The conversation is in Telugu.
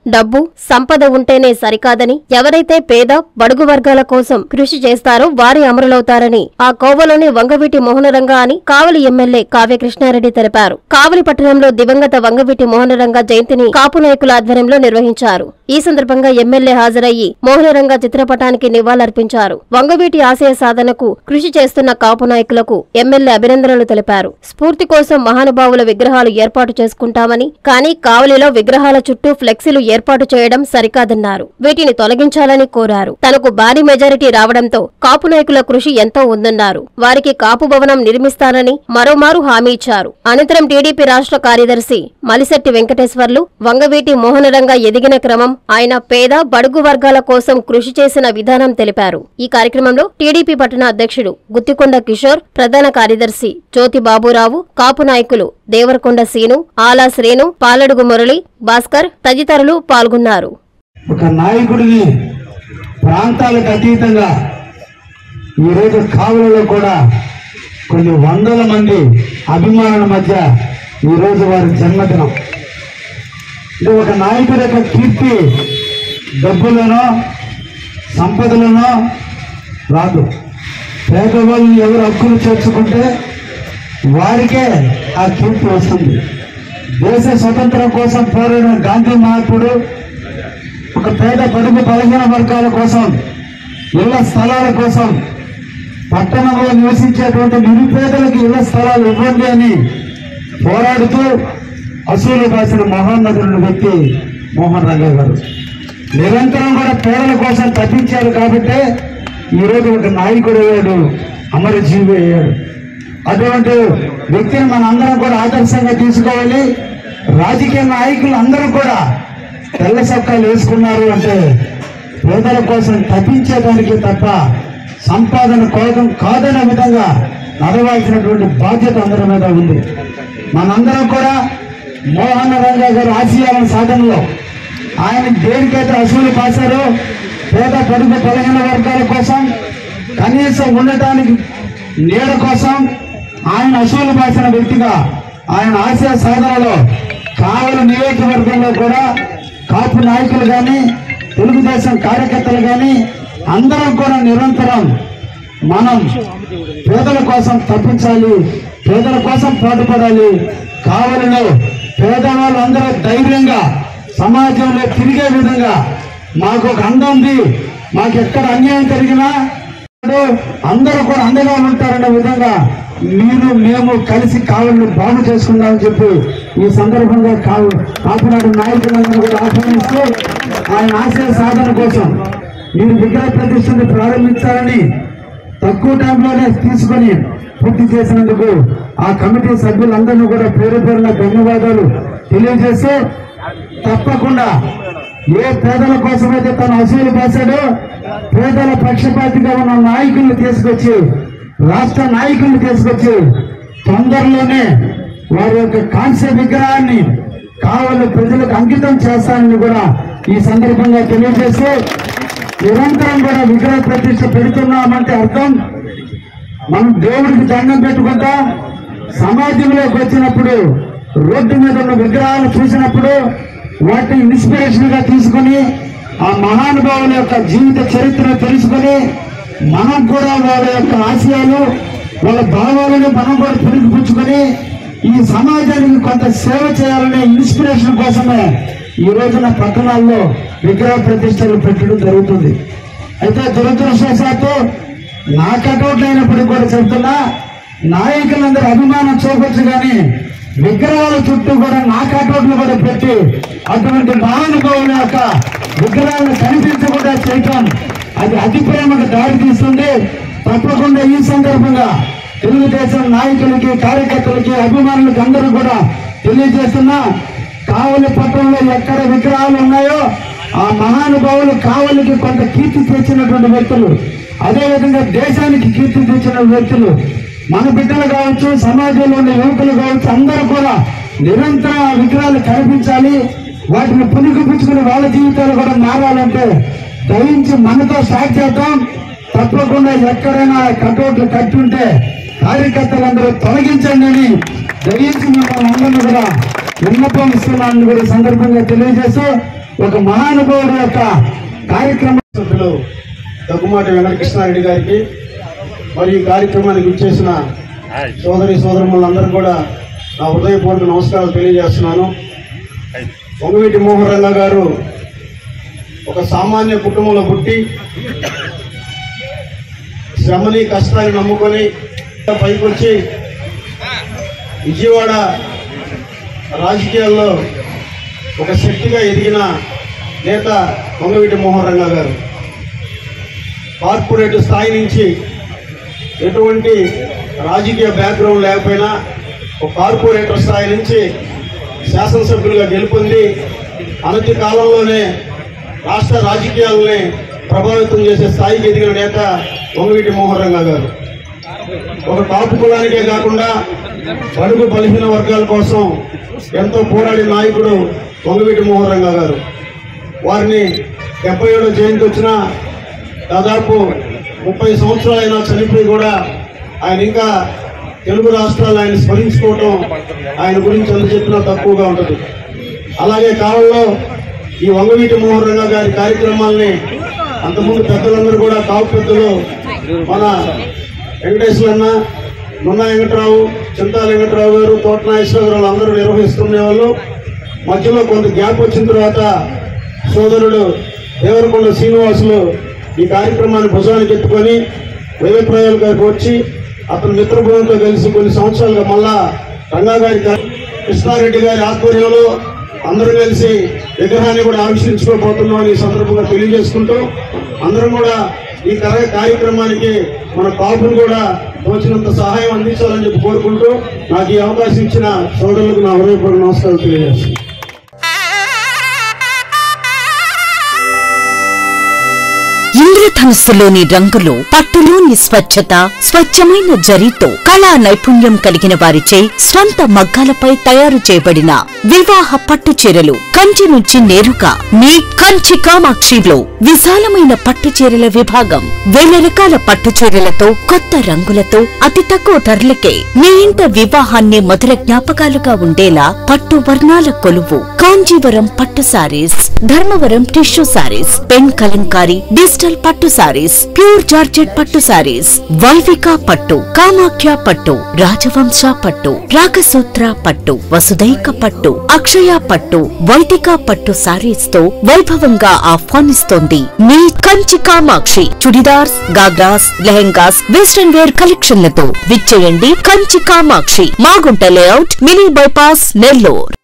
డబ్బు, సంపద ఉంటేనే సరికాదని, ఎవరైతే పేద, బడుగు వర్గాల కోసం కృషి చేస్తారో వారి అమరులవుతారని ఆ కోవలోని వంగవీటి మోహనరంగ అని కావలి ఎమ్మెల్యే కావ్య కృష్ణారెడ్డి తెలిపారు. కావలి పట్టణంలో దివంగత వంగవీటి మోహనరంగ జయంతిని కాపు నాయకుల ఆధ్వర్యంలో నిర్వహించారు. ఈ సందర్భంగా ఎమ్మెల్యే హాజరయ్యి మోహనరంగ చిత్రపటానికి నివాళులర్పించారు. వంగవీటి ఆశయ సాధనకు కృషి చేస్తున్న కాపు నాయకులకు ఎమ్మెల్యే అభినందనలు తెలిపారు. స్ఫూర్తి కోసం మహానుభావుల విగ్రహాలు ఏర్పాటు చేసుకుంటామని, కానీ కావలిలో విగ్రహాల చుట్టూ ఫ్లెక్సీలు ఏర్పాటు చేయడం సరికాదన్నారు. వీటిని తొలగించాలని కోరారు. తనకు భారీ మెజారిటీ రావడంతో కాపు నాయకుల కృషి ఎంతో ఉందన్నారు. వారికి కాపు భవనం నిర్మిస్తానని మరోమారు హామీ ఇచ్చారు. అనంతరం టీడీపీ రాష్ట్ర కార్యదర్శి మలిశెట్టి వెంకటేశ్వర్లు వంగవీటి మోహనరంగ ఎదిగిన క్రమం, ఆయన పేద, బడుగు వర్గాల కోసం కృషి చేసిన విధానం తెలిపారు. ఈ కార్యక్రమంలో టీడీపీ పట్టణ అధ్యక్షుడు గుత్తికొండ కిషోర్, ప్రధాన కార్యదర్శి జ్యోతి బాబురావు, కాపు నాయకులు దేవరకొండ సీను, ఆలా శ్రేణు, పాలడుగు మురళి, భాస్కర్ తదితరులు పాల్గొన్నారు. ఒక నాయకుడిని ప్రాంతాలకు అతీతంగా ఈరోజు కావలిలో కూడా కొన్ని వందల మంది అభిమానుల మధ్య ఈరోజు వారి జన్మదినం. ఇది ఒక నాయకుడి యొక్క కీర్తి డబ్బులనో సంపదలనో రాదు. పేదవాళ్ళని ఎవరు హక్కులు చేర్చుకుంటే వారికే ఆ కీర్తి వస్తుంది. దేశ స్వతంత్రం కోసం పోరాడిన గాంధీ మహాత్ముడు ఒక పేద బడుగు బలహీన వర్గాల కోసం, ఇళ్ల స్థలాల కోసం, పట్టణంలో నివసించేటువంటి నిరుపేదలకు ఇళ్ల స్థలాలు ఇవ్వండి అని పోరాడుతూ అసూలు రాసిన మహోన్నతుడు వ్యక్తి మోహన్ రంగ గారు. నిరంతరం కూడా పేదల కోసం తప్పించారు కాబట్టి ఈరోజు ఒక నాయకుడు అయ్యాడు, అమరజీవి అయ్యాడు. అటువంటి వ్యక్తిని మన అందరం కూడా ఆదర్శంగా తీసుకోవాలి. రాజకీయ నాయకులు అందరూ కూడా తెల్ల చొక్కాలు వేసుకున్నారు అంటే పేదల కోసం తప్పించేదానికి తప్ప సంపాదన కోసం కాదనే విధంగా నడవాల్సినటువంటి బాధ్యత అందరి మీద ఉంది. మనందరం కూడా మోహన రంగ గారి ఆశయాల సాధనలో ఆయన దేనికైతే అసూలు పాశారో పేద బడుగు బలహీన వర్గాల కోసం, కనీసం ఉండటానికి నీడ కోసం ఆయన అసూలు పాసిన వ్యక్తిగా ఆయన ఆశయ సాధనలో కావలి నియోజకవర్గంలో కూడా కాపు నాయకులు కానీ, తెలుగుదేశం కార్యకర్తలు కానీ అందరం కూడా నిరంతరం మనం పేదల కోసం తప్పించాలి, పేదల కోసం పాటుపడాలి. కావలిలో పేదవాళ్ళు అందరూ ధైర్యంగా సమాజంలో తిరిగే విధంగా మాకు ఒక అండ ఉంది, మాకు ఎక్కడ అన్యాయం జరిగినా అందరూ కూడా అండగా ఉంటారనే విధంగా మేము కలిసి కావలిని బాగు చేసుకుందామని చెప్పి ఈ సందర్భంగా కాపునాడు నాయకులందరూ కూడా ఆహ్వానిస్తూ ఆయన ఆశయ సాధన కోసం మీరు విగ్రహ ప్రతిష్టను ప్రారంభించాలని తక్కువ టైంలోనే తీసుకొని పూర్తి చేసినందుకు ఆ కమిటీ సభ్యులందరినీ కూడా పేరు పేరున ధన్యవాదాలు తెలియజేస్తూ, తప్పకుండా ఏ పేదల కోసమైతే తను అసూలు పాశాడో పేదల పక్షపాతిగా ఉన్న నాయకుల్ని తీసుకొచ్చి, రాష్ట్ర నాయకుల్ని తీసుకొచ్చి తొందరలోనే వారి యొక్క కాంస్య విగ్రహాన్ని కావలి ప్రజలకు అంకితం చేస్తానని కూడా ఈ సందర్భంగా తెలియజేస్తూ, నిరంతరం కూడా విగ్రహ ప్రతిష్ఠ పెడుతున్నామంటే అర్థం మనం దేవుడికి దండం పెట్టుకుంటా సమాజంలోకి వచ్చినప్పుడు రోడ్డు మీద ఉన్న విగ్రహాలు చూసినప్పుడు వాటిని ఇన్స్పిరేషన్ గా తీసుకుని ఆ మహానుభావుల యొక్క జీవిత చరిత్ర తెలుసుకుని మనం కూడా వాళ్ళ యొక్క ఆశయాలు, వాళ్ళ భావాలను మనం కూడా పుణికిపుచ్చుకొని ఈ సమాజానికి కొంత సేవ చేయాలనే ఇన్స్పిరేషన్ కోసమే ఈ రోజున పట్టణాల్లో విగ్రహ ప్రతిష్టలు పెట్టడం జరుగుతుంది. అయితే దురదృష్టవశాత్తు నా కటౌట్లు అయినప్పటికీ కూడా చెప్తున్నా, నాయకులందరూ అభిమానం చూపొచ్చు కానీ విగ్రహాల చుట్టూ కూడా నా కటౌట్లు కూడా పెట్టి అటువంటి మహానుభావుల యొక్క విగ్రహాలను కనిపించకుండా చేయటం అది అతి ప్రేమకు దారి తీస్తుంది. తప్పకుండా ఈ సందర్భంగా తెలుగుదేశం నాయకులకి, కార్యకర్తలకి, అభిమానులకి అందరూ కూడా తెలియజేస్తున్నా, కావలి పట్టణంలో ఎక్కడ విగ్రహాలు ఉన్నాయో ఆ మహానుభావులు కావలికి కొంత కీర్తి తెచ్చినటువంటి వ్యక్తులు, అదేవిధంగా దేశానికి కీర్తి తెచ్చిన వ్యక్తులు, మన బిడ్డలు కావచ్చు, సమాజంలో ఉన్న యువకులు కావచ్చు, అందరూ కూడా నిరంతరం ఆ విగ్రహాలు కనిపించాలి. వాటిని పుణికిపుచ్చుకుని వాళ్ళ జీవితాలు కూడా మారాలంటే దయించి మనతో స్టార్ట్ చేద్దాం. తప్పకుండా ఎక్కడైనా కటౌట్లు కట్టుంటే కార్యకర్తలందరూ తొలగించండి అని దయించి మిమ్మల్ని అందరినీ కూడా విన్నపం ఇస్తున్నానని కూడా సందర్భంగా తెలియజేస్తూ ఒక మహానుభావుడు యొక్క కార్యక్రమ సభ్యులు దగ్గుమాటి వెంకటకృష్ణారెడ్డి గారికి మరియు ఈ కార్యక్రమానికి ఇచ్చేసిన సోదరి సోదరులందరూ కూడా నా హృదయపూర్వక నమస్కారాలు తెలియజేస్తున్నాను. వంగవీటి మోహన్ రంగా గారు ఒక సామాన్య కుటుంబంలో పుట్టి శ్రమని కష్టాన్ని నమ్ముకొని పైకి వచ్చి విజయవాడ రాజకీయాల్లో ఒక శక్తిగా ఎదిగిన నేత వంగవీటి మోహన్ రంగా గారు. కార్పొరేట్ స్థాయి నుంచి ఎటువంటి రాజకీయ బ్యాక్గ్రౌండ్ లేకపోయినా ఒక కార్పొరేటర్ స్థాయి నుంచి శాసనసభ్యులుగా గెలుపొంది అనతి కాలంలోనే రాష్ట్ర రాజకీయాలని ప్రభావితం చేసే స్థాయికి ఎదిగిన నేత వంగవీటి మోహన్ రంగా గారు. ఒక కాపు కులానికే కాకుండా బడుగు బలహీన వర్గాల కోసం ఎంతో పోరాడిన నాయకుడు వంగవీటి మోహన్ రంగా గారు. వారిని 77వ జయంతి వచ్చినా దాదాపు 30 సంవత్సరాలైనా చనిపోయి కూడా ఆయన ఇంకా తెలుగు రాష్ట్రాలు ఆయన స్మరించుకోవటం, ఆయన గురించి ఎంత చెప్పినా తక్కువగా ఉంటుంది. అలాగే కాలంలో ఈ వంగవీటి మోహన్ రంగా గారి కార్యక్రమాలని అంతకుముందు పెద్దలందరూ కూడా కాపు పెద్దలు మన వెంకటేశ్వరన్న, నున్నా వెంకటరావు, చింతా వెంకటరావు గారు, తోట నాగేశ్వరరావు అందరూ నిర్వహిస్తున్నేవాళ్ళు. మధ్యలో కొంత గ్యాప్ వచ్చిన తర్వాత సోదరుడు దేవరకొండ శ్రీనివాసులు ఈ కార్యక్రమాన్ని భుజానికి ఎత్తుకొని వైవిప్రాయాలు గారికి వచ్చి అతని మిత్రబృందంతో కలిసి కొన్ని సంవత్సరాలుగా మళ్ళా రంగా గారి కృష్ణారెడ్డి గారి ఆధ్వర్యంలో అందరూ కలిసి విగ్రహాన్ని కూడా ఆవిష్కరించుకోబోతున్నామని ఈ సందర్భంగా తెలియజేసుకుంటూ అందరం కూడా ఈ కార్యక్రమానికి మన కాపులు కూడా తోచినంత సహాయం అందించాలని చెప్పి కోరుకుంటూ నాకు ఈ అవకాశం ఇచ్చిన సోదరులకు నా హృదయపూర్వక నమస్కారాలు తెలియజేస్తున్నాను. ఇంద్రధనుస్సులోని రంగులు, పట్టులోని స్వచ్ఛత, స్వచ్ఛమైన జరీతో కళా నైపుణ్యం కలిగిన వారిచే స్వంత మగ్గాలపై తయారు చేయబడిన వివాహ పట్టు చీరలు కంచి నుంచి నేరుగా మీ కంచి కామాక్షిలో విశాలమైన పట్టు చీరల విభాగం. వేల రకాల పట్టు చీరలతో, కొత్త రంగులతో అతి తక్కువ ధరలకే మీ ఇంట వివాహాన్ని మధుర జ్ఞాపకాలుగా ఉండేలా పట్టు వర్ణాల కొలువు కాంజీవరం పట్టు sarees, Dharmavaram tissue sarees, pen Kalamkari digital పట్టు సారీస్, ప్యూర్ జార్జెట్ పట్టు సారీస్, వైవిక పట్టు, కామాఖ్య పట్టు, రాజవంశ పట్టు, రాగసూత్ర పట్టు, వసుదైక పట్టు, అక్షయ పట్టు, వైదిక పట్టు సారీస్ తో వైభవంగా ఆహ్వానిస్తోంది మీ కంచి కామాక్షి. చుడిదార్స్, గాగ్రాస్, లెహెంగాస్, వెస్టర్న్ వేర్ కలెక్షన్లతో విచ్చేయండి Kanchi Kamakshi, Magunta layout, mini bypass, Nellore.